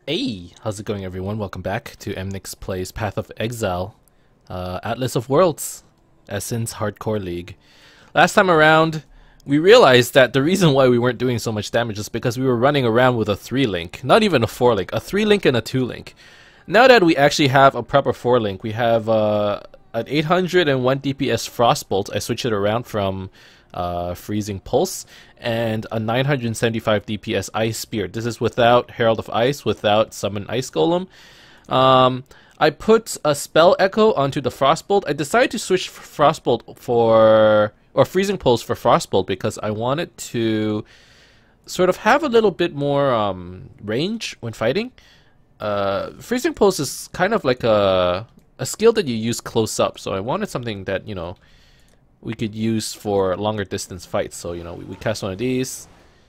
Hey, how's it going everyone? Welcome back to Emnix Plays Path of Exile, Atlas of Worlds, Essence Hardcore League. Last time around, we realized that the reason why we weren't doing so much damage is because we were running around with a 3-link, not even a 4-link, a 3-link and a 2-link. Now that we actually have a proper 4-link, we have an 801 DPS Frostbolt. I switched it around from Freezing Pulse, and a 975 DPS Ice Spear. This is without Herald of Ice, without Summon Ice Golem. I put a Spell Echo onto the Frostbolt. I decided to switch Frostbolt for, or Freezing Pulse for Frostbolt, because I wanted to sort of have a little bit more range when fighting. Freezing Pulse is kind of like a skill that you use close up, so I wanted something that, you know, we could use for longer distance fights. So, you know, we cast one of these.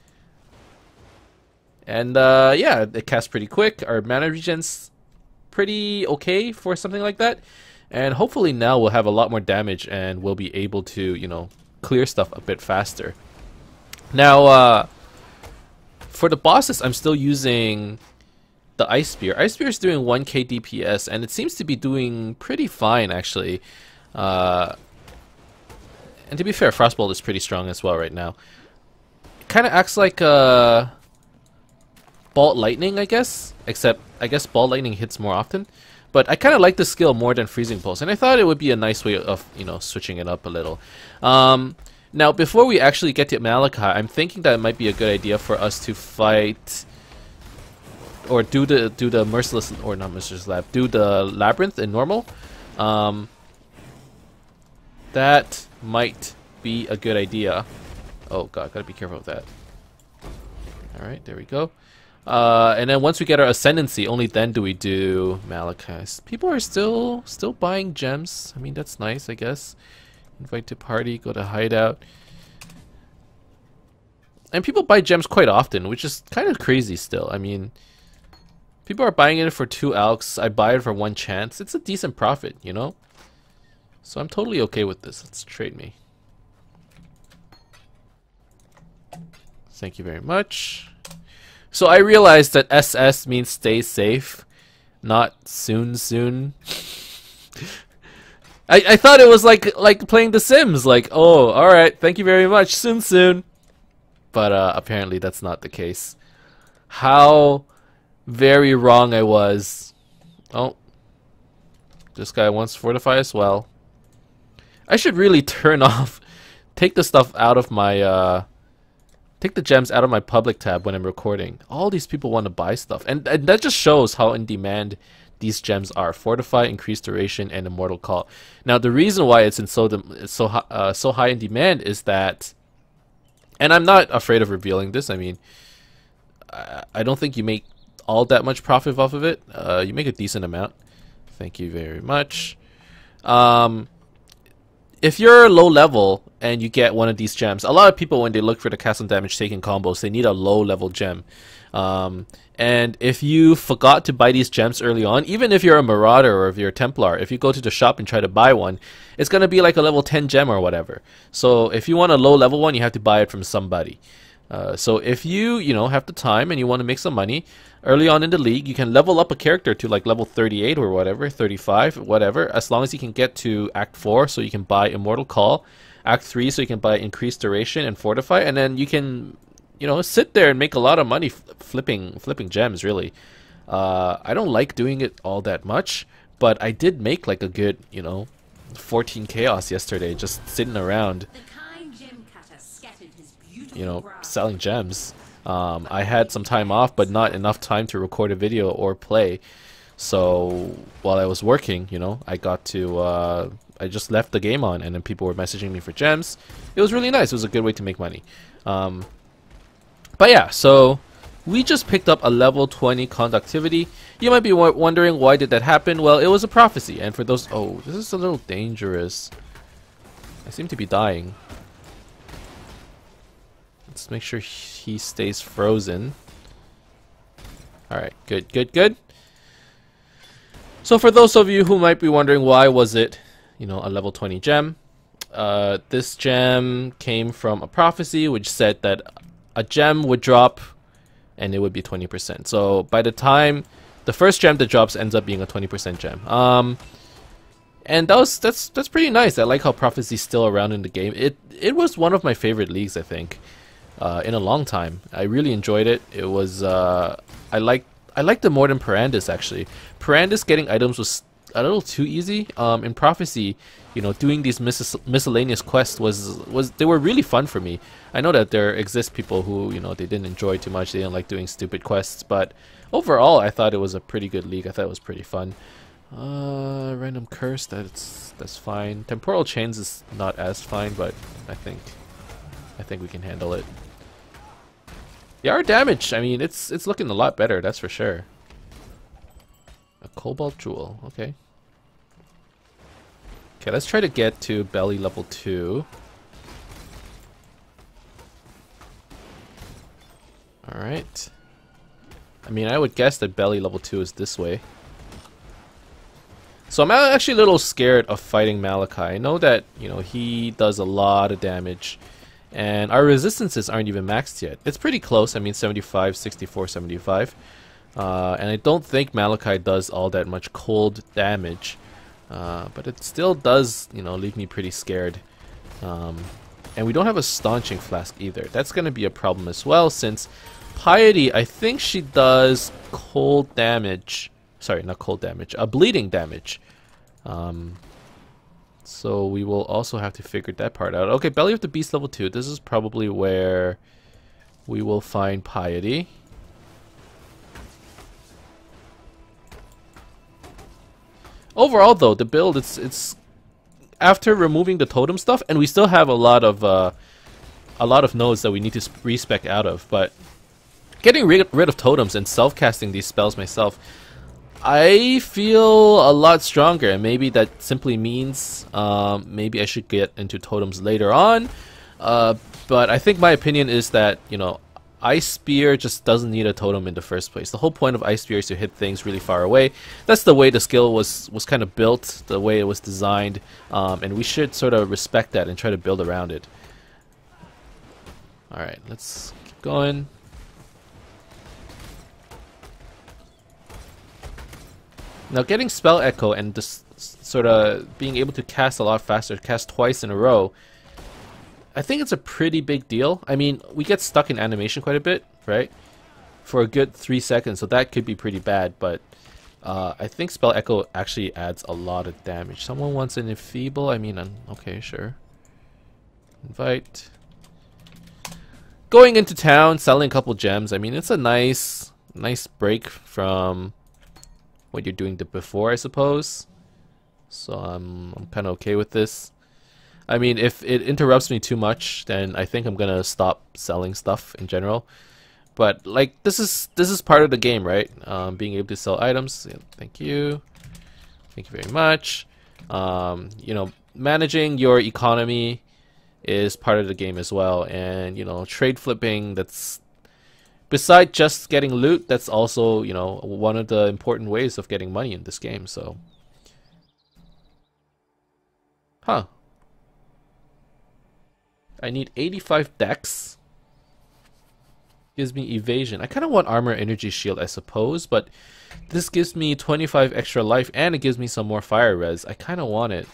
And, yeah, it casts pretty quick. Our mana regen's pretty okay for something like that. And hopefully now we'll have a lot more damage and we'll be able to, you know, clear stuff a bit faster. Now, for the bosses, I'm still using the Ice Spear. Ice Spear is doing 1k DPS, and it seems to be doing pretty fine, actually. And to be fair, Frostbolt is pretty strong as well right now. It kind of acts like Bolt Lightning, I guess. Except, I guess Bolt Lightning hits more often. But I kind of like the skill more than Freezing Pulse. And I thought it would be a nice way of, you know, switching it up a little. Now, before we actually get to Malachi, I'm thinking that it might be a good idea for us to fight, or do the Merciless, or not Merciless Lab, do the Labyrinth in normal. That might be a good idea. Oh god, gotta be careful of that. Alright, there we go. And then once we get our Ascendancy, only then do we do Malachi. People are still buying gems. I mean, that's nice, I guess. Invite to party, go to hideout. And people buy gems quite often, which is kind of crazy still. I mean, people are buying it for 2 alks. I buy it for 1 chance. It's a decent profit, you know? So I'm totally okay with this. Let's trade me. Thank you very much. So I realized that SS means stay safe, not soon. I thought it was like playing The Sims, like, oh, alright, thank you very much, soon. But apparently that's not the case. How very wrong I was. Oh, this guy wants to fortify as well. I should really turn off, take the stuff out of my, take the gems out of my public tab when I'm recording. All these people want to buy stuff, and that just shows how in demand these gems are. Fortify, Increased Duration, and Immortal Call. Now, the reason why it's so high in demand is that, and I'm not afraid of revealing this. I mean, I don't think you make all that much profit off of it. You make a decent amount. Thank you very much. If you're low level and you get one of these gems, a lot of people, when they look for the castle damage taking combos, they need a low level gem. And if you forgot to buy these gems early on, even if you're a Marauder or if you're a Templar, if you go to the shop and try to buy one, it's going to be like a level 10 gem or whatever. So if you want a low level one, you have to buy it from somebody. So if you know, have the time and you want to make some money, early on in the league, you can level up a character to like level 38 or whatever, 35, whatever, as long as you can get to Act 4, so you can buy Immortal Call, Act 3, so you can buy Increased Duration and Fortify, and then you can, you know, sit there and make a lot of money flipping gems, really. I don't like doing it all that much, but I did make like a good, you know, 14 chaos yesterday, just sitting around, you know, selling gems. I had some time off, but not enough time to record a video or play. So while I was working, you know, I got to, I just left the game on, and then people were messaging me for gems. It was really nice. It was a good way to make money. But yeah, so we just picked up a level 20 conductivity. You might be wondering, why did that happen? Well, it was a prophecy. And for those, oh, this is a little dangerous. I seem to be dying. Let's make sure he stays frozen. Alright, good. So for those of you who might be wondering, why was it, you know, a level 20 gem? This gem came from a prophecy which said that a gem would drop and it would be 20%. So by the time the first gem that drops ends up being a 20% gem. And that's pretty nice. I like how Prophecy's still around in the game. It was one of my favorite leagues, I think, in a long time. I really enjoyed it. It was I liked it more than Perandus, actually. Perandus getting items was a little too easy. In Prophecy, you know, doing these miscellaneous quests they were really fun for me. I know that there exist people who, you know, they didn't enjoy too much. They didn't like doing stupid quests, but overall, I thought it was a pretty good league. I thought it was pretty fun. Random curse, that's fine. Temporal chains is not as fine, but I think we can handle it. The art damage, I mean, it's looking a lot better, that's for sure. A cobalt jewel, okay. Okay, let's try to get to belly level 2. Alright. I mean, I would guess that belly level 2 is this way. So I'm actually a little scared of fighting Malachi. I know that, you know, he does a lot of damage. And our resistances aren't even maxed yet. It's pretty close. I mean, 75, 64, 75. And I don't think Malachi does all that much cold damage. But it still does, you know, leave me pretty scared. And we don't have a staunching flask either. That's going to be a problem as well, since Piety, I think she does cold damage. Sorry, not cold damage. Bleeding damage. So we will also have to figure that part out. Okay, Belly of the Beast level 2. This is probably where we will find Piety. Overall, though, the build, it's after removing the totem stuff, and we still have a lot of nodes that we need to respec out of. But getting rid of totems and self-casting these spells myself, I feel a lot stronger, and maybe that simply means maybe I should get into totems later on. But I think my opinion is that, you know, Ice Spear just doesn't need a totem in the first place. The whole point of Ice Spear is to hit things really far away. That's the way the skill was kind of built, the way it was designed, and we should sort of respect that and try to build around it. Alright, let's keep going. Now getting Spell Echo and just sort of being able to cast a lot faster, cast twice in a row, I think it's a pretty big deal. I mean, we get stuck in animation quite a bit, right? For a good 3 seconds, so that could be pretty bad, but I think Spell Echo actually adds a lot of damage. Someone wants an Enfeeble? I mean, okay, sure. Invite. Going into town, selling a couple gems. I mean, it's a nice break from what you're doing before, I suppose. So I'm kind of okay with this. I mean, if it interrupts me too much, then I think I'm gonna stop selling stuff in general. But like, this is part of the game, right? Being able to sell items. Yeah, thank you very much. You know, managing your economy is part of the game as well, and you know, trade flipping. That's besides just getting loot. That's also, you know, one of the important ways of getting money in this game. So, huh? I need 85 dex. Gives me evasion. I kind of want armor energy shield, I suppose, but this gives me 25 extra life and it gives me some more fire res. I kind of want it.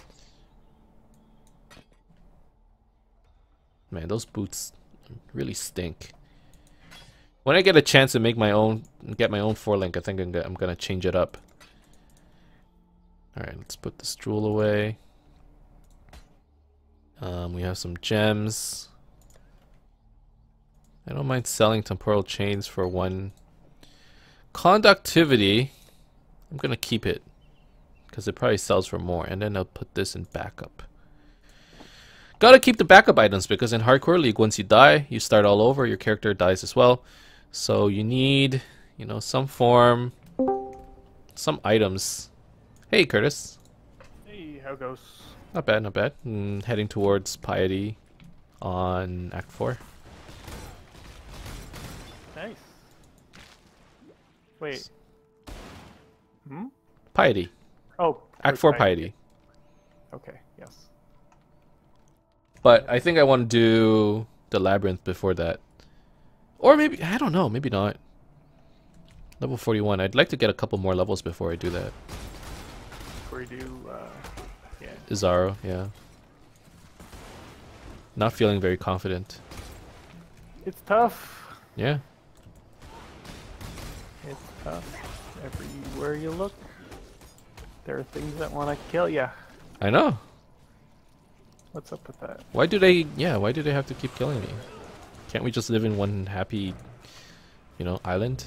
Man, those boots really stink. When I get a chance to make my own, get my own 4-link, I think I'm gonna change it up. Alright, let's put this jewel away. We have some gems. I don't mind selling temporal chains for 1. Conductivity, I'm gonna keep it because it probably sells for more, and then I'll put this in backup. Gotta keep the backup items because in Hardcore League, once you die, you start all over. Your character dies as well, so you need, you know, some form, some items. Hey, Curtis. Hey, how goes? Not bad, not bad. Heading towards Piety on Act 4. Nice. Wait. Hmm? Piety. Oh. Act 4 Piety. Okay, yes. But I think I want to do the Labyrinth before that. Or maybe, I don't know, maybe not. Level 41. I'd like to get a couple more levels before I do that. Before you do, yeah. Izaro, yeah. Not feeling very confident. It's tough. Yeah. It's tough. Everywhere you look, there are things that want to kill ya. I know. What's up with that? Why do they have to keep killing me? Can't we just live in one happy, island?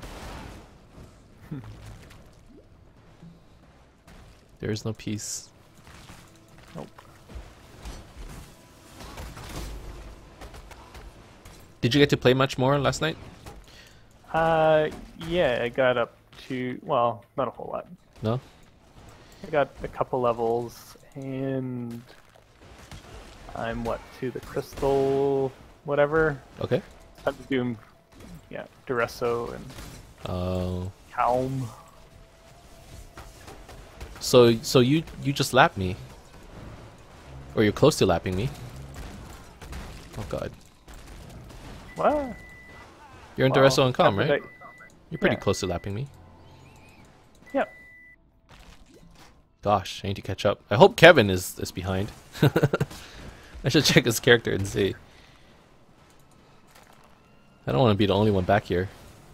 There is no peace. Nope. Did you get to play much more last night? Yeah, I got up to, well, not a whole lot. No? I got a couple levels, and I'm, to the crystal, whatever. Okay. I'm doing, yeah, Duresso and Oh. Calm. So you just lapped me. Or you're close to lapping me. Oh god. What? You're in Well, Duresso and Calm, after right? You're pretty yeah. close to lapping me. Yep. Gosh, I need to catch up. I hope Kevin is behind. I should check his character and see. I don't want to be the only one back here.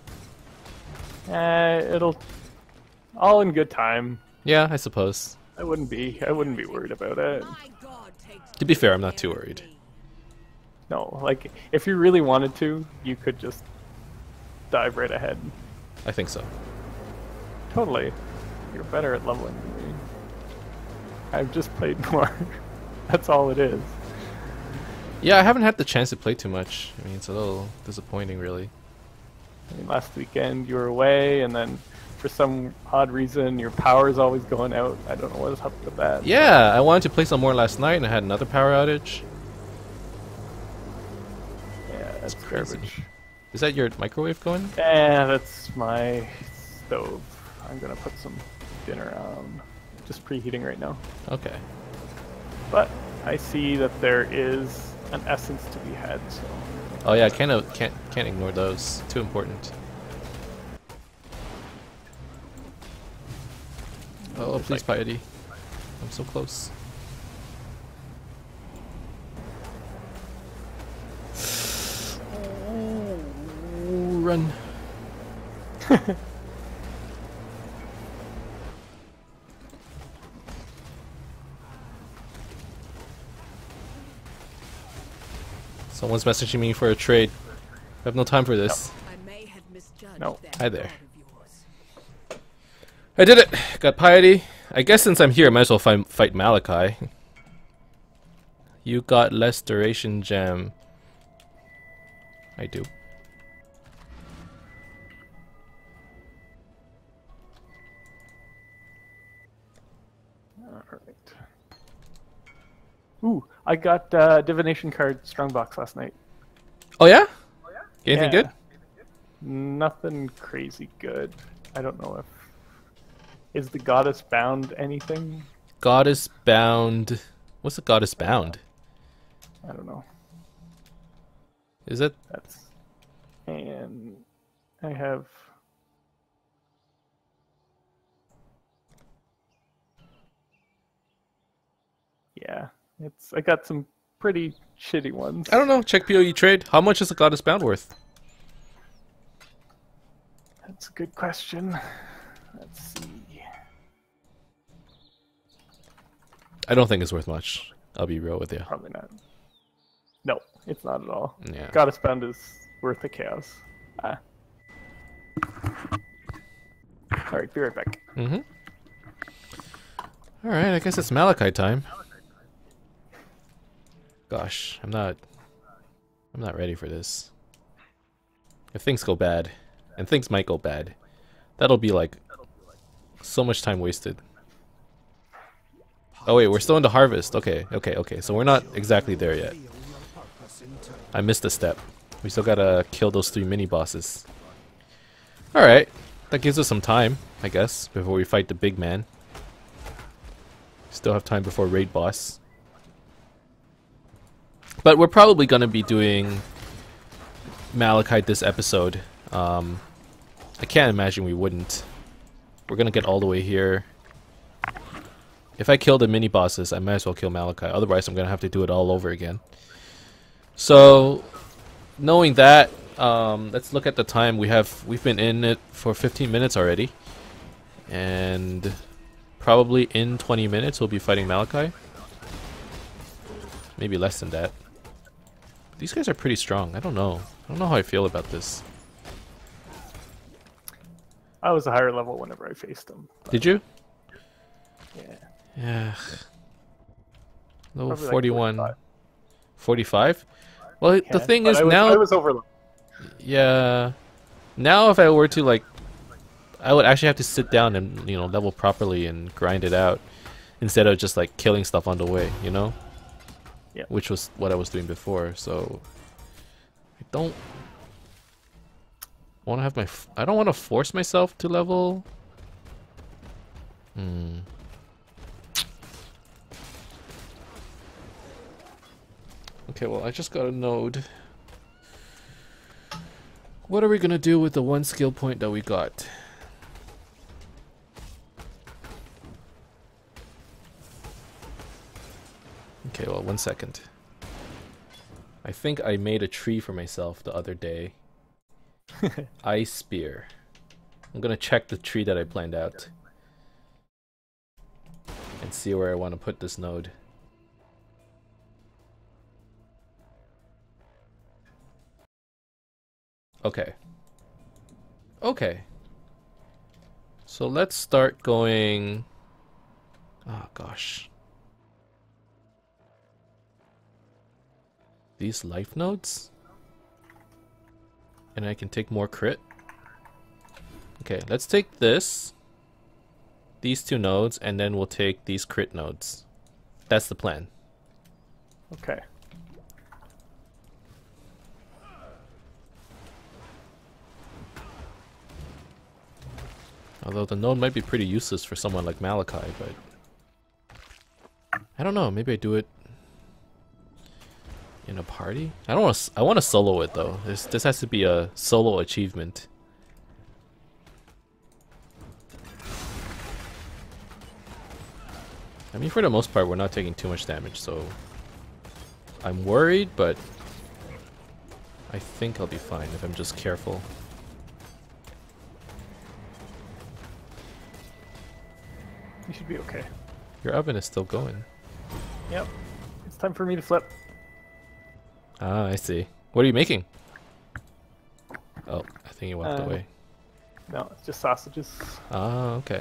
It'll all in good time. Yeah, I suppose. I wouldn't be worried about it. To be fair, I'm not too worried. No, like if you really wanted to, you could just dive right ahead. I think so. Totally. You're better at leveling than me. I've just played more. That's all it is. Yeah, I haven't had the chance to play too much. I mean, it's a little disappointing, really. I mean, last weekend you were away, and then for some odd reason your power's always going out. I don't know what's up with that. Yeah, I wanted to play some more last night, and I had another power outage. Yeah, that's crazy. garbage. Is that your microwave going? Yeah, that's my stove. I'm gonna put some dinner on. Just preheating right now. Okay. But I see that there is an essence to be had, so. Oh yeah, can't ignore those. Too important. Oh, please, Piety. I'm so close. Oh, run. Someone's messaging me for a trade. I have no time for this. No. Hi there. I did it! Got Piety. I guess since I'm here, I might as well fight Malachi. You got less duration gem. I do. Alright. Ooh, I got divination card strongbox last night. Oh yeah? Anything Yeah. good? Nothing crazy good. I don't know if... Is the goddess bound anything? Goddess bound. What's the goddess bound? I don't know. Is it? That's... And I have... Yeah, it's... I got some pretty shitty ones. I don't know. Check PoE trade. How much is a goddess bound worth? That's a good question. Let's see. I don't think it's worth much. I'll be real with you. Probably not. No, it's not at all. Yeah. Goddess bound is worth the chaos. Ah. Alright, be right back. Mm-hmm. Alright, I guess it's Malachi time. Gosh, I'm not ready for this. If things go bad, and things might go bad, that'll be like so much time wasted. Oh wait, we're still into harvest. Okay, so we're not exactly there yet. I missed a step. We still gotta kill those 3 mini bosses. Alright, that gives us some time, I guess, before we fight the big man. Still have time before raid boss. But we're probably gonna be doing Malachite this episode. I can't imagine we wouldn't. We're gonna get all the way here. If I kill the mini bosses, I might as well kill Malachi. Otherwise, I'm gonna have to do it all over again. So, knowing that, let's look at the time. We've been in it for 15 minutes already, and probably in 20 minutes we'll be fighting Malachi. Maybe less than that. These guys are pretty strong. I don't know how I feel about this. I was a higher level whenever I faced them. Did you? Yeah. Yeah. Level Probably like 41. 45. 45? Well, the thing is now... I was over. Yeah. Now if I were to, like... I would actually have to sit down and, you know, level properly and grind it out. Instead of just, like, killing stuff on the way, you know? Yeah. Which was what I was doing before, so... I don't... want to have my... I don't want to force myself to level... Okay, well, I just got a node. What are we gonna do with the one skill point that we got? Okay, well, 1 second. I think I made a tree for myself the other day. Ice spear. I'm gonna check the tree that I planned out and see where I want to put this node. Okay. Okay. So let's start going... Oh gosh. These life nodes? And I can take more crit? Okay, let's take this, these two nodes, and then we'll take these crit nodes. That's the plan. Okay. Although the node might be pretty useless for someone like Malachi, but... I don't know, maybe I do it in a party? I don't want to. I want to solo it though. This has to be a solo achievement. I mean, for the most part, we're not taking too much damage, so I'm worried, but I think I'll be fine if I'm just careful. You should be okay. Your oven is still going. Yep. It's time for me to flip. Ah, I see. What are you making? Oh, I think you walked away. No, it's just sausages. Ah, okay.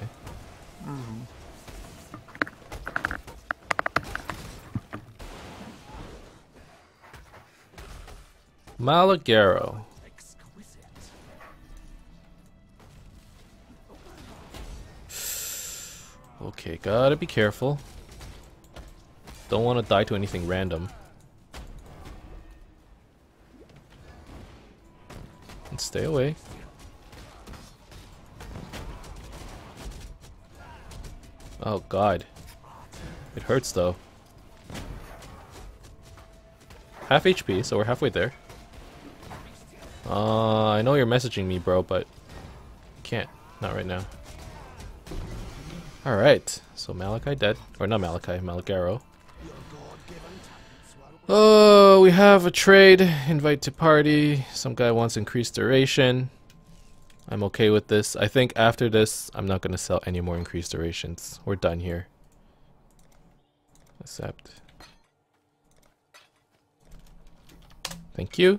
Malagaro. Okay, gotta be careful. Don't want to die to anything random. And stay away. Oh god. It hurts though. Half HP, so we're halfway there. I know you're messaging me, bro, but can't. Not right now. Alright, so Malachi dead. Or not Malachi, Malagaro. Oh, we have a trade. Invite to party. Some guy wants increased duration. I'm okay with this. I think after this, I'm not going to sell any more increased durations. We're done here. Accept. Thank you.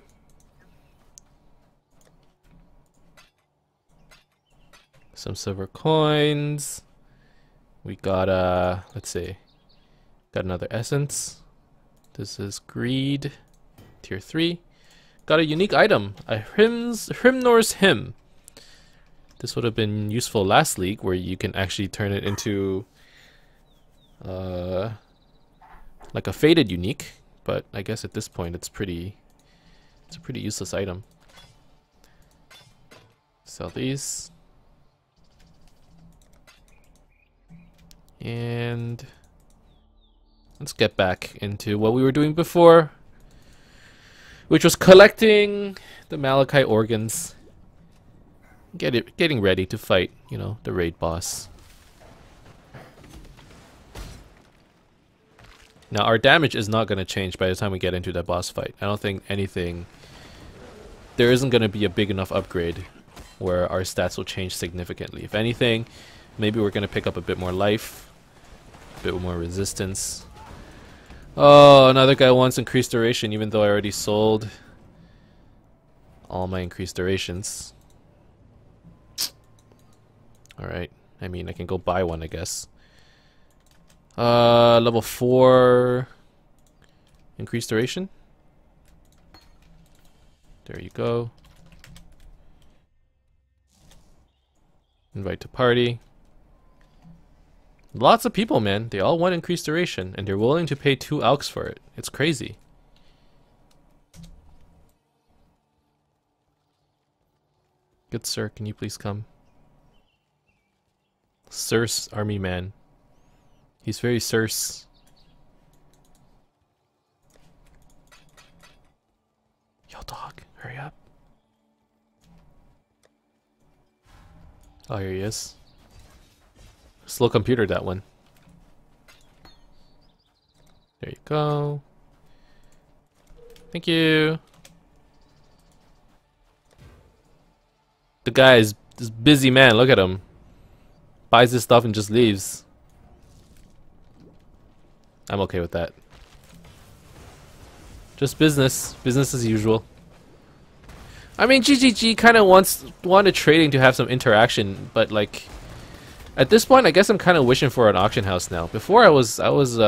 Some silver coins. We got let's see. Got another essence. This is greed. Tier 3. Got a unique item. A Hrimnor's Hymn. This would have been useful last league where you can actually turn it into like a faded unique, but I guess at this point it's a pretty useless item. Sell these. And let's get back into what we were doing before, which was collecting the Malachi organs. getting ready to fight, you know, the raid boss. Now our damage is not going to change by the time we get into that boss fight. I don't think anything... There isn't going to be a big enough upgrade where our stats will change significantly. If anything, maybe we're going to pick up a bit more life, a bit more resistance. Oh, another guy wants increased duration even though I already sold all my increased durations. Alright, I mean I can go buy one I guess. Level 4 increased duration. There you go. Invite to party. Lots of people, man. They all want increased duration, and they're willing to pay 2 AUX for it. It's crazy. Good sir, can you please come? Sir's army man. He's very Circe. Yo, dog, hurry up. Oh, here he is. Slow computer, that one. There you go. Thank you. The guy is this busy man, look at him. Buys his stuff and just leaves. I'm okay with that. Just business. Business as usual. I mean, GGG kind of wanted trading to have some interaction, but like at this point, I guess I'm kind of wishing for an auction house now. Before I was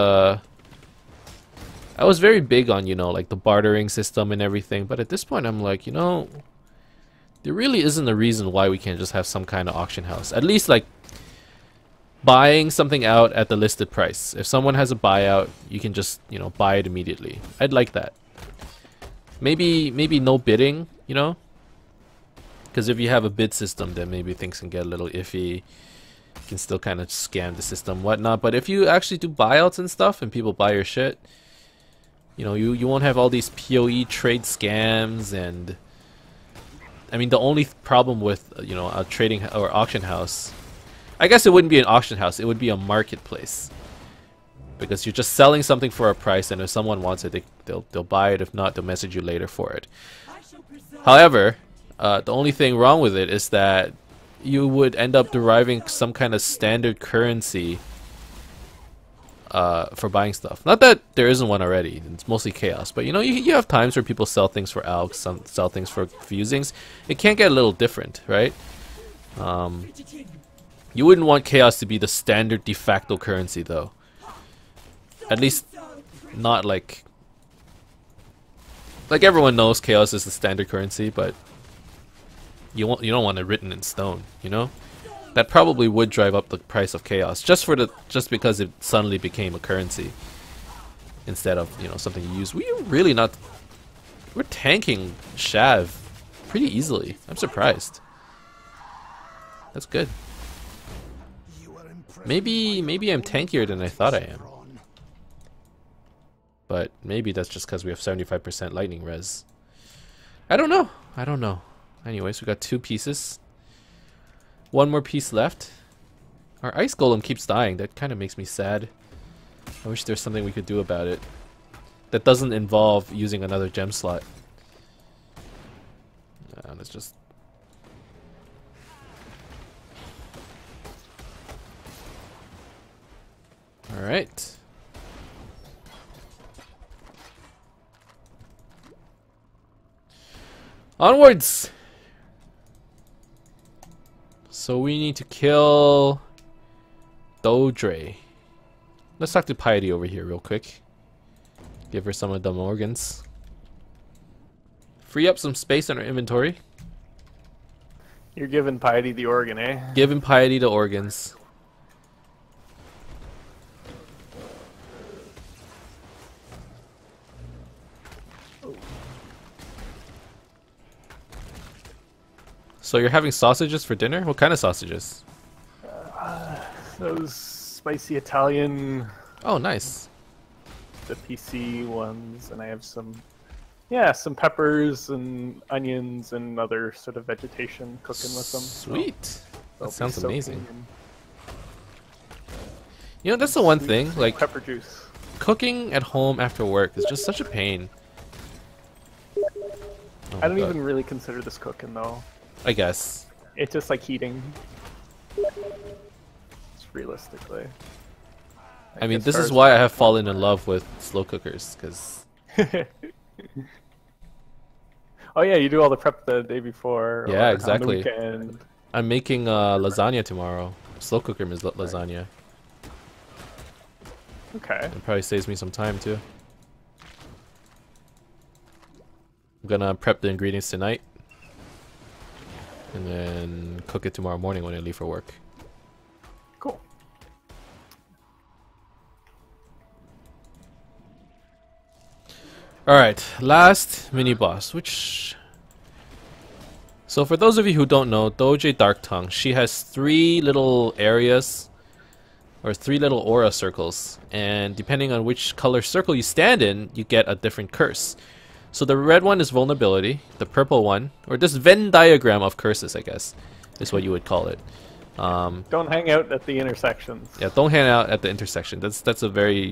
very big on, you know, like the bartering system and everything, but at this point I'm like, you know, there really isn't a reason why we can't just have some kind of auction house. At least like buying something out at the listed price. If someone has a buyout, you can just, you know, buy it immediately. I'd like that. Maybe no bidding, you know? Because if you have a bid system, then maybe things can get a little iffy. You can still kind of scam the system, whatnot. But if you actually do buyouts and stuff, and people buy your shit, you know, you won't have all these PoE trade scams. And I mean, the only problem with, you know, a trading or auction house, I guess it wouldn't be an auction house, it would be a marketplace. Because you're just selling something for a price, and if someone wants it, they'll buy it. If not, they'll message you later for it. However, the only thing wrong with it is that you would end up deriving some kind of standard currency for buying stuff. Not that there isn't one already, it's mostly chaos. But you know, you have times where people sell things for AUX, some sell things for fusings. It can get a little different, right? You wouldn't want chaos to be the standard de facto currency, though. At least, not like everyone knows chaos is the standard currency, but you don't want it written in stone, you know? That probably would drive up the price of chaos just because it suddenly became a currency instead of, you know, something you use. We're tanking Shav pretty easily. I'm surprised. That's good. Maybe I'm tankier than I thought I am. But maybe that's just because we have 75% lightning res. I don't know. Anyways, we got 2 pieces. 1 more piece left. Our ice golem keeps dying. That kind of makes me sad. I wish there's something we could do about it that doesn't involve using another gem slot. Let's just... Alright. Onwards! So we need to kill Dodre. Let's talk to Piety over here real quick. Give her some of the organs. Free up some space in our inventory. You're giving Piety the organ, eh? Giving Piety the organs. So you're having sausages for dinner? What kind of sausages? Those spicy Italian. Oh, nice. The PC ones, and I have some Yeah, some peppers and onions and other sort of vegetation cooking with them. Sweet. So That they'll sounds be soaking amazing. in You know, that's the one sweet, thing. sweet Like, pepper juice. cooking at home after work is just such a pain. Oh I my don't God. even really consider this cooking though. I guess. It's just like heating. It's realistically. I mean, as this far is as why I have fallen in love with slow cookers, because Oh yeah, you do all the prep the day before. Yeah, or exactly. On the weekend. I'm making lasagna tomorrow. Slow cooker lasagna. Okay. It probably saves me some time too. I'm gonna prep the ingredients tonight, and then cook it tomorrow morning when I leave for work. Cool. Alright, last mini boss, which... So for those of you who don't know, Doje Darktongue, she has 3 little areas, or 3 little aura circles, and depending on which color circle you stand in, you get a different curse. So the red one is vulnerability, the purple one, or this Venn diagram of curses, I guess, is what you would call it. Don't hang out at the intersections. Yeah, don't hang out at the intersection. That's a very...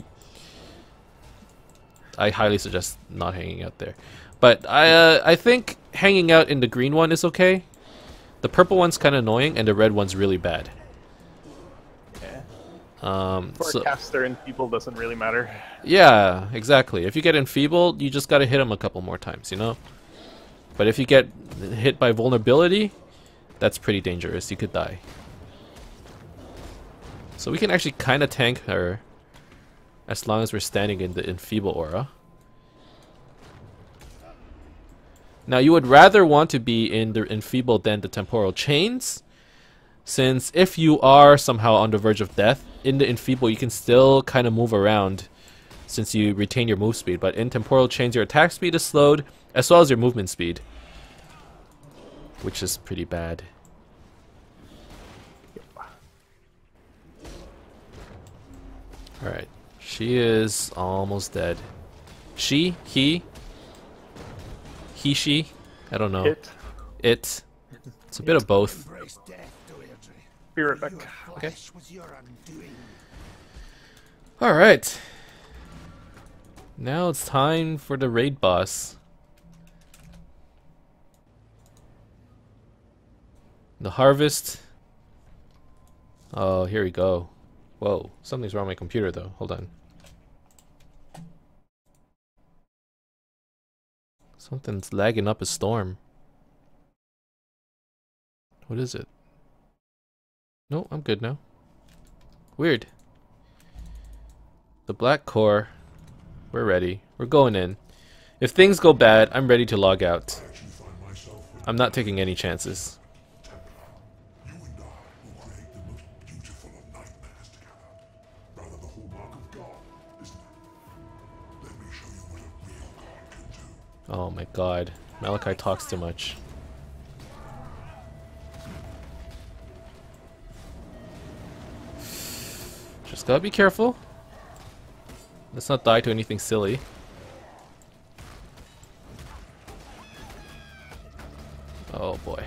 I highly suggest not hanging out there. But I think hanging out in the green one is okay. The purple one's kind of annoying, and the red one's really bad. Yeah. For So a caster, enfeebled doesn't really matter. yeah, exactly. If you get enfeebled, you just gotta hit him a couple more times, you know? But if you get hit by vulnerability, that's pretty dangerous. You could die. So we can actually kind of tank her as long as we're standing in the enfeeble aura. Now you would rather want to be in the enfeebled than the temporal chains, since if you are somehow on the verge of death, in the enfeeble you can still kind of move around since you retain your move speed, but in temporal chains your attack speed is slowed as well as your movement speed, which is pretty bad. Alright, she is almost dead. She? He? He, she? I don't know. It. It. It's a bit of both. Be right back. Okay. Alright. Now it's time for the raid boss. The harvest. Oh, here we go. Whoa, something's wrong with my computer though. Hold on. Something's lagging up a storm. What is it? No, I'm good now. Weird. The black core. We're ready. We're going in. If things go bad, I'm ready to log out. I'm not taking any chances. Oh my god. Malachi talks too much. Just gotta be careful. Let's not die to anything silly. Oh boy.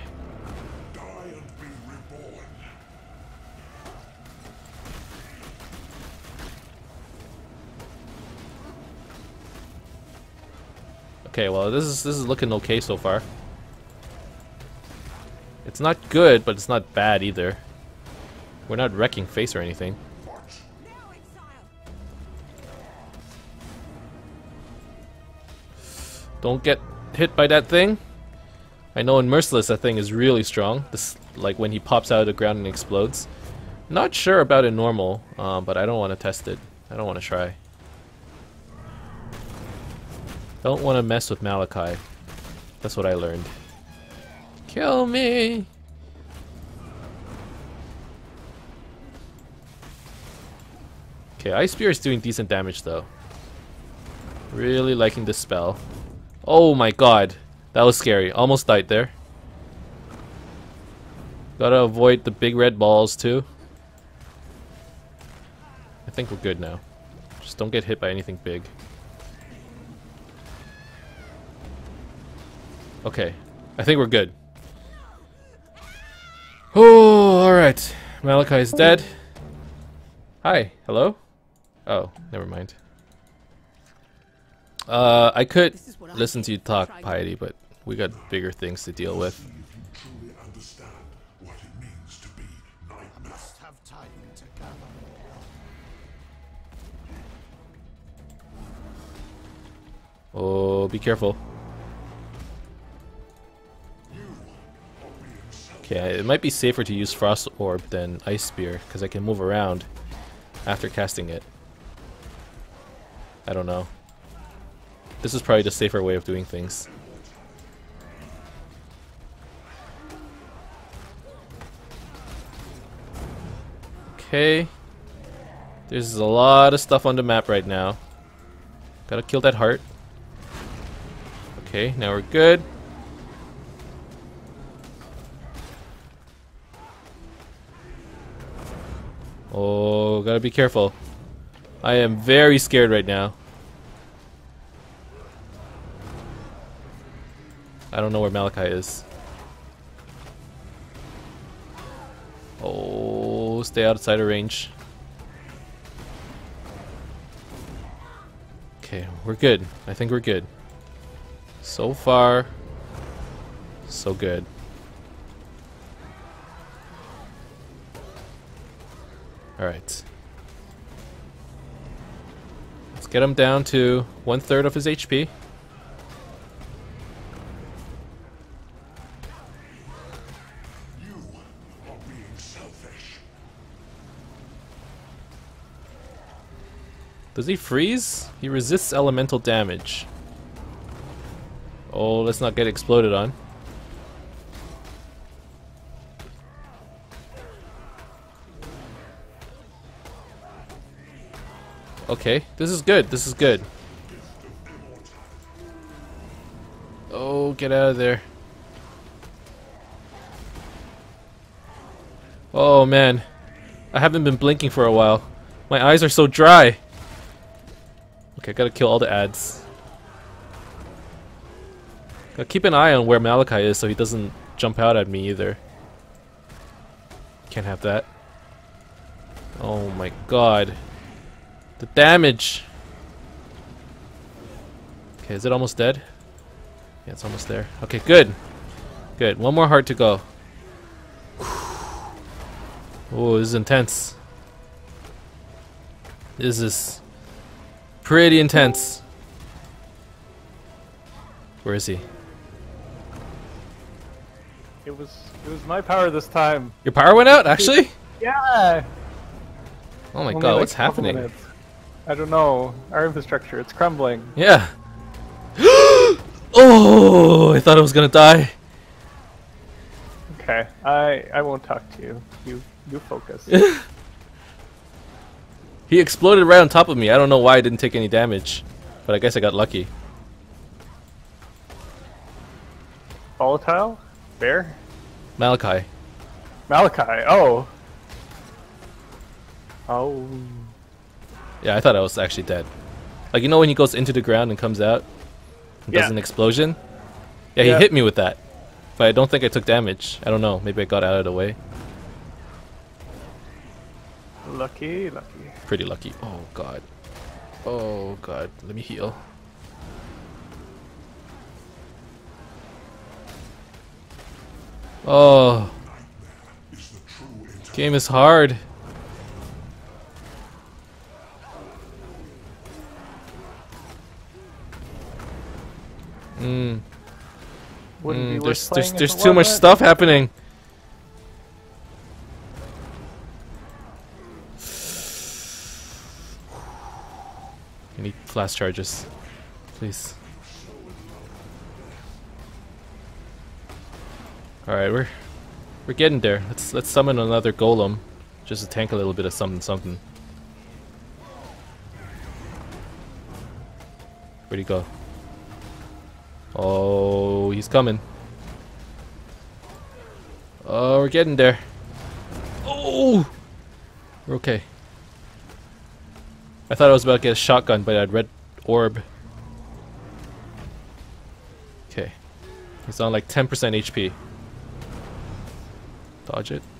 Okay, well this is looking okay so far. It's not good, but it's not bad either. We're not wrecking face or anything. Don't get hit by that thing. I know in Merciless that thing is really strong. This, like when he pops out of the ground and explodes. Not sure about it normal, but I don't want to test it. I don't want to try. Don't want to mess with Malachi. That's what I learned. Kill me! Okay, Ice Spear is doing decent damage though. Really liking this spell. Oh my god. That was scary. Almost died there. Gotta avoid the big red balls too. I think we're good now. Just don't get hit by anything big. Okay. I think we're good. Oh, alright. Malachi is dead. Hi. Hello? Oh, never mind. I could listen to you talk, Piety, but we got bigger things to deal with. Oh, be careful. Okay, it might be safer to use Frost Orb than Ice Spear, because I can move around after casting it. I don't know. This is probably the safer way of doing things. Okay. There's a lot of stuff on the map right now. Gotta kill that heart. Okay, now we're good. Oh, gotta be careful. I am very scared right now. I don't know where Malachi is. Oh, stay outside of range. Okay, we're good. I think we're good. So far, so good. Alright. Let's get him down to 1/3 of his HP. Does he freeze? He resists elemental damage. Oh, let's not get exploded on. Okay, this is good. This is good. Oh, get out of there. Oh man, I haven't been blinking for a while. My eyes are so dry. Okay, gotta kill all the ads. Gotta keep an eye on where Malachi is so he doesn't jump out at me either. Can't have that. Oh my god. The damage! Okay, is it almost dead? Yeah, it's almost there. Okay, good. Good. One more heart to go. Oh, this is intense. This is pretty intense. Where is he? It was my power this time. Your power went out, actually? Yeah. Oh my Only god, like what's a couple happening? minutes. I don't know. Our infrastructure, it's crumbling. Yeah. Oh, I thought I was gonna die. Okay, I won't talk to you. You focus. He exploded right on top of me. I don't know why I didn't take any damage, but I guess I got lucky. Volatile? Bear? Malachi. Malachi. Oh. Oh. Yeah, I thought I was actually dead. Like, you know when he goes into the ground and comes out and does Yeah. an explosion? Yeah, he Yeah. hit me with that. But I don't think I took damage. I don't know. Maybe I got out of the way. Lucky. Pretty lucky. Oh, God. Oh, God. Let me heal. Oh. Game is hard. Wouldn't be worth playing if There's it too much wasn't. stuff happening. I need flash charges, please. All right, we're getting there. Let's summon another golem, just to tank a little bit of something. Where'd he go? Oh, he's coming. Oh, we're getting there. Oh, we're okay. I thought I was about to get a shotgun, but I had red orb. Okay, He's on like 10% HP. Dodge it.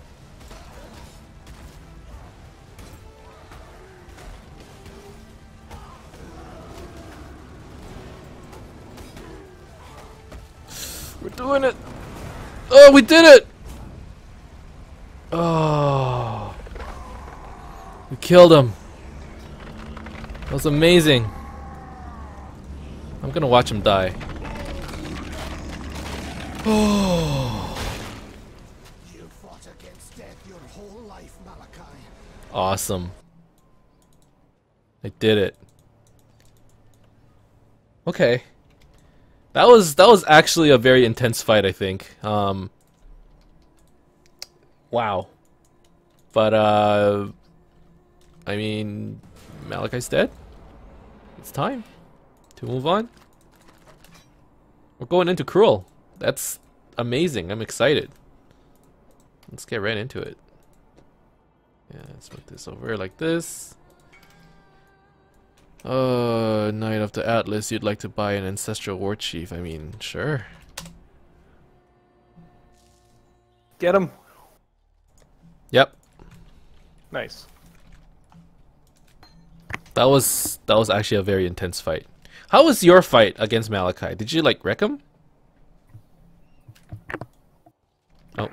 We're doing it! Oh, we did it! Oh, we killed him. That was amazing. I'm gonna watch him die. Oh. You fought against death your whole life, Malachi. Awesome. I did it. Okay. That was actually a very intense fight, I think. Wow. But I mean, Malachi's dead. It's time to move on. We're going into Cruel. That's amazing. I'm excited. Let's get right into it. Yeah, let's put this over like this. Knight of the Atlas, you'd like to buy an ancestral war chief. I mean, sure. Get him. Yep. Nice. That was actually a very intense fight. How was your fight against Malachi? Did you like wreck him? Oh.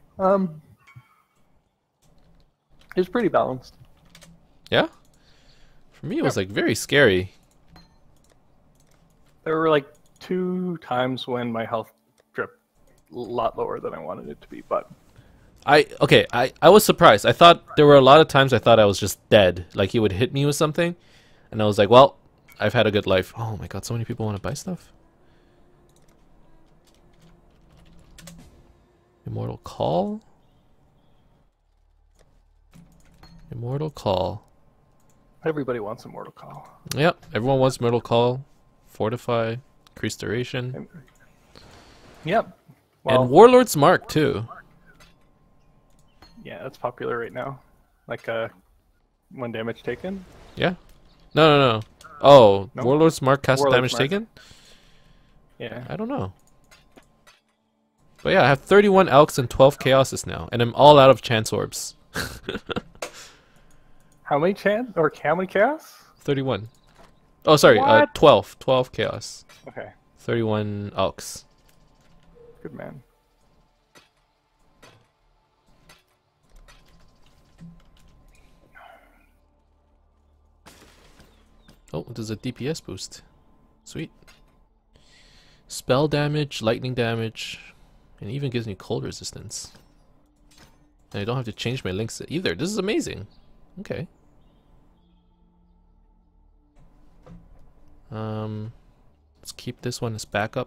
It was pretty balanced. Yeah? For me it was like very scary. There were like 2 times when my health dripped a lot lower than I wanted it to be, but I was surprised. I thought there were a lot of times I thought I was just dead. Like he would hit me with something and I was like, well, I've had a good life. Oh my god, so many people want to buy stuff. Immortal Call? Immortal Call. everybody wants Immortal Call. Yep, everyone wants Immortal Call. Fortify, increase duration. Yep. Well, And Warlord's Mark too. yeah, that's popular right now. Like 1 damage taken. Yeah. No. Oh, No? Warlord's Mark cast Warlord's damage Mark. taken? Yeah. I don't know. But yeah, I have 31 Elks and 12 Chaoses now, and I'm all out of Chance Orbs. How many how many chaos? 31. Oh, sorry, What? 12. 12 Chaos. Okay. 31 Elks. Good man. Oh, there's a DPS boost. Sweet. Spell damage, lightning damage, and it even gives me cold resistance. And I don't have to change my links either. This is amazing. Okay. Let's keep this one as backup.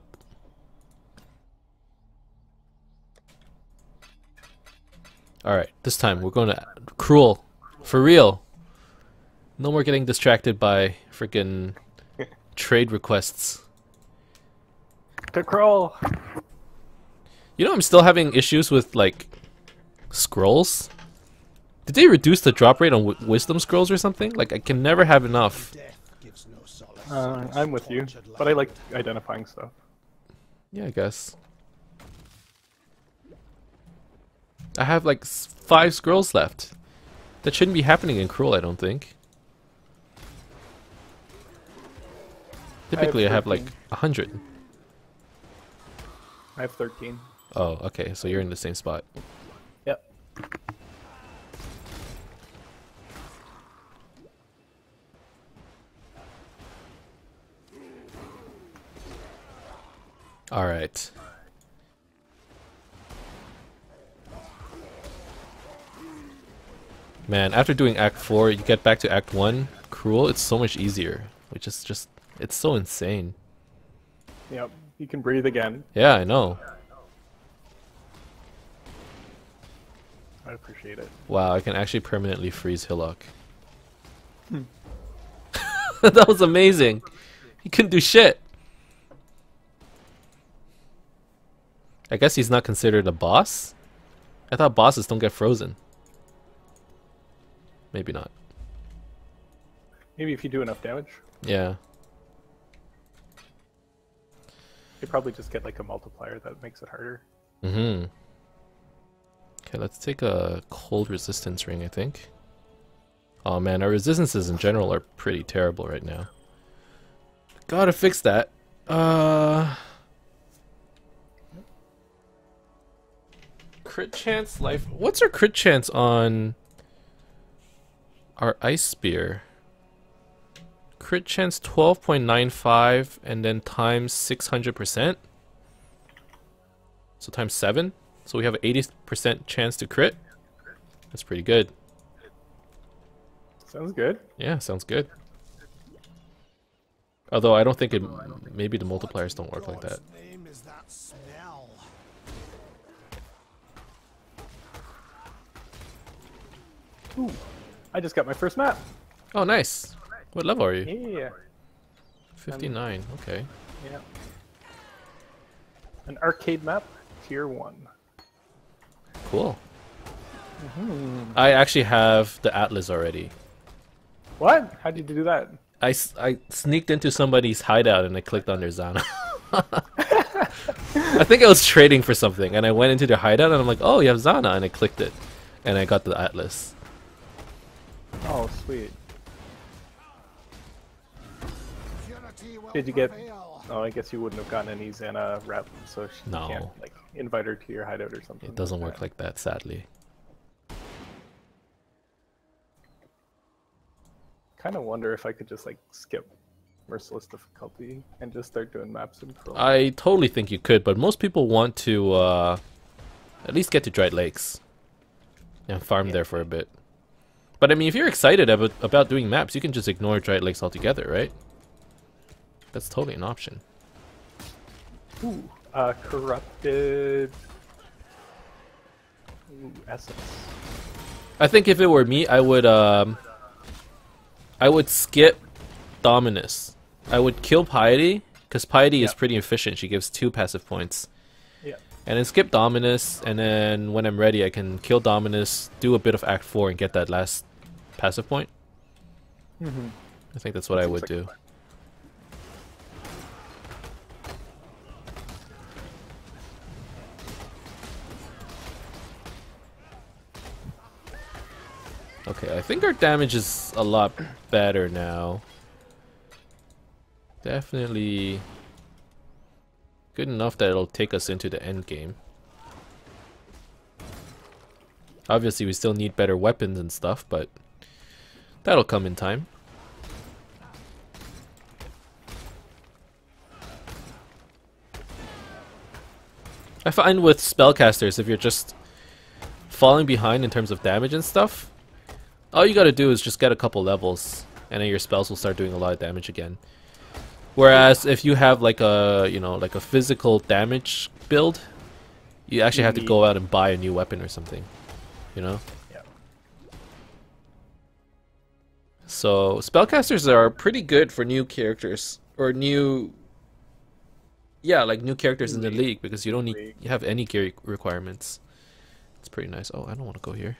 Alright, this time we're going to Cruel. For real. No more getting distracted by freaking trade requests. To crawl. You know, I'm still having issues with, like, scrolls. Did they reduce the drop rate on wisdom scrolls or something? Like, I can never have enough. Death gives no solace. I'm with you, but I like identifying stuff. Yeah, I guess. I have, like, 5 scrolls left. That shouldn't be happening in Cruel, I don't think. Typically, I have like 13. 100. I have 13. Oh, okay, so you're in the same spot. Yep. Alright. Man, after doing Act 4, you get back to Act 1, Cruel, it's so much easier. Which is just, it's so insane. Yep. You can breathe again. Yeah, I know. I appreciate it. Wow, I can actually permanently freeze Hillock. That was amazing. He couldn't do shit. I guess he's not considered a boss? I thought bosses don't get frozen. Maybe not. Maybe if you do enough damage. Yeah. They probably just get like a multiplier that makes it harder. Mm-hmm. Okay, let's take a cold resistance ring, I think. Oh man, our resistances in general are pretty terrible right now. Gotta fix that. Crit chance life. What's our crit chance on our ice spear? Crit chance 12.95 and then times 600%. So times 7. So we have an 80% chance to crit. That's pretty good. Sounds good. Yeah, sounds good. Although I don't think it. Maybe the multipliers don't work like that. Name is that smell? Ooh, I just got my first map. Oh, nice. What level are you? Yeah. 59. Okay. Yeah. An arcade map, tier 1. Cool. I actually have the Atlas already. What? How did you do that? I sneaked into somebody's hideout and I clicked on their Zana. I think I was trading for something and I went into their hideout and I'm like, oh, you have Zana, and I clicked it and I got the Atlas. Oh, sweet. Purity will Did you get? prevail. Oh, I guess you wouldn't have gotten any Xana rep, so she No. can't like invite her to your hideout or something. It doesn't work like that, sadly. Kind of wonder if I could just like skip merciless difficulty and just start doing maps in Chrome. I totally think you could, but most people want to at least get to Dried Lakes and farm there for a bit. But I mean, if you're excited about doing maps, you can just ignore Dried Lakes altogether, right? That's totally an option. Ooh, corrupted. Ooh, essence. I think if it were me, I would skip Dominus. I would kill Piety, because Piety is pretty efficient. She gives 2 passive points. Yeah. And then skip Dominus, and then when I'm ready, I can kill Dominus, do a bit of Act 4, and get that last passive point. I think that's what I would like do. Okay, I think our damage is a lot better now. Definitely good enough that it'll take us into the end game. Obviously, we still need better weapons and stuff, but that'll come in time. I find with spellcasters, if you're just falling behind in terms of damage and stuff, all you gotta do is just get a couple levels, and then your spells will start doing a lot of damage again. Whereas if you have like a, you know, like a physical damage build, you actually have to go out and buy a new weapon or something, you know? Yeah. So spellcasters are pretty good for new characters or new, yeah, like new characters in the league, because you don't need, you have any gear requirements. It's pretty nice. Oh, I don't want to go here.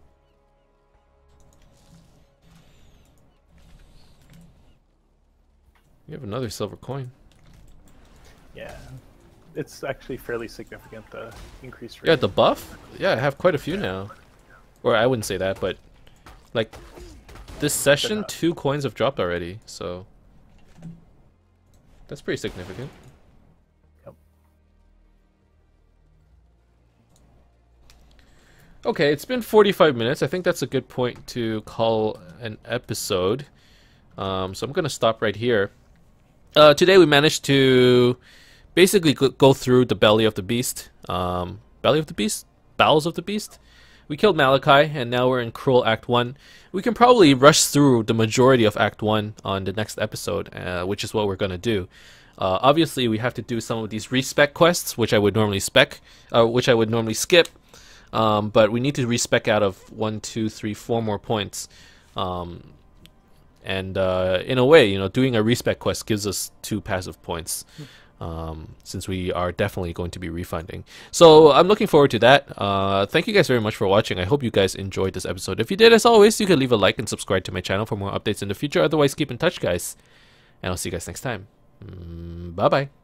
You have another silver coin. Yeah. It's actually fairly significant, the increased rate. Yeah, the buff? Yeah, I have quite a few now. Or I wouldn't say that, but like this session, 2 coins have dropped already, so that's pretty significant. Yep. Okay, it's been 45 minutes. I think that's a good point to call an episode. So I'm going to stop right here. Today we managed to basically go through the belly of the beast. Belly of the beast? Bowels of the beast? We killed Malachi, and now we're in Cruel Act 1. We can probably rush through the majority of Act 1 on the next episode, which is what we're going to do. Obviously, we have to do some of these respec quests, which I would normally skip. But we need to respec out of 1, 2, 3, 4 more points. And in a way, you know, doing a respec quest gives us 2 passive points, since we are definitely going to be refunding. So I'm looking forward to that. Thank you guys very much for watching. I hope you guys enjoyed this episode. If you did, as always, you can leave a like and subscribe to my channel for more updates in the future. Otherwise, keep in touch, guys. And I'll see you guys next time. Bye-bye.